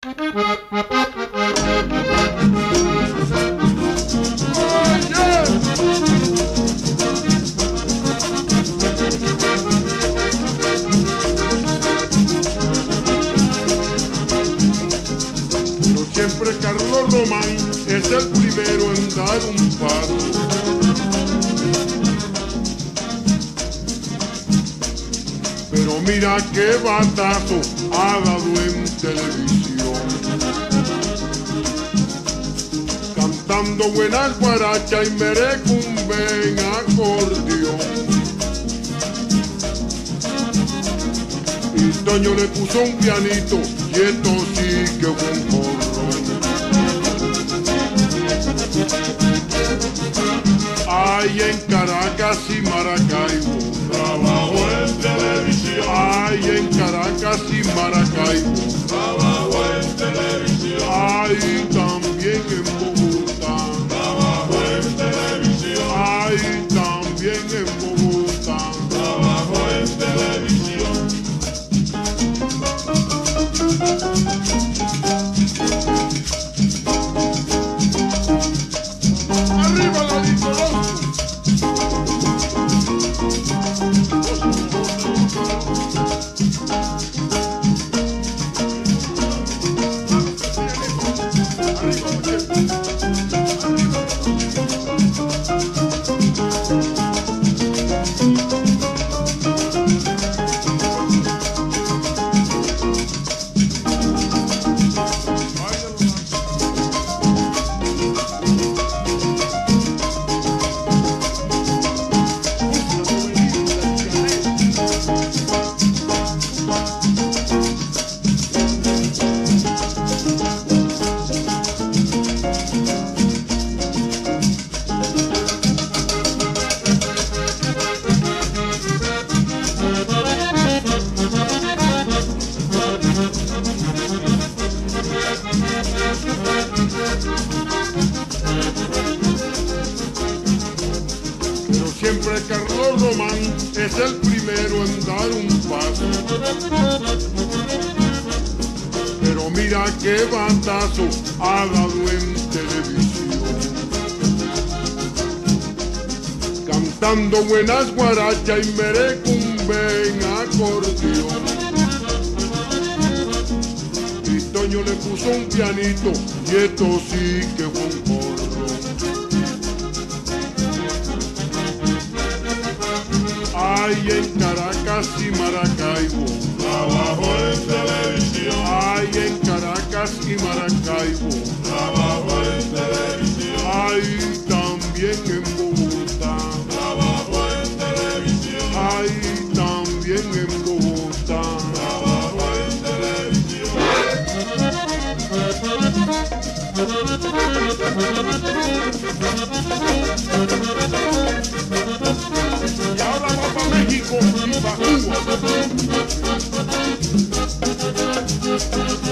Siempre Carlos Román es el primero en dar un paso. Pero mira qué batazo ha dado en televisión, cantando buenas guarachas y merecumbe en acordeón. Y Toño le puso un pianito y esto sí que fue un porrón. Ay, en Caracas y Maracaibo trabajo en televisión. Ay, en Caracas y Maracaibo Trabajo en televisión. Ay, también en Bogotá. Trabajo en televisión. Ay, también en Bogotá. Trabajo en televisión. Arriba la Nicolás. Pero siempre Carlos Román es el primero en dar un paso. Pero mira qué batazo ha dado en televisión, cantando buenas guarachas y merecumbe en acordeón. Y Toño le puso un pianito y esto sí que fue un porrón. Ay, en Caracas y Maracaibo Trabajo en televisión. Ay, en Caracas y Maracaibo Trabajo en televisión. Ay, también en Bogotá. Trabajo en televisión. Ay, también en Bogotá. Trabajo en televisión. Y ahora va para México y para Cuba.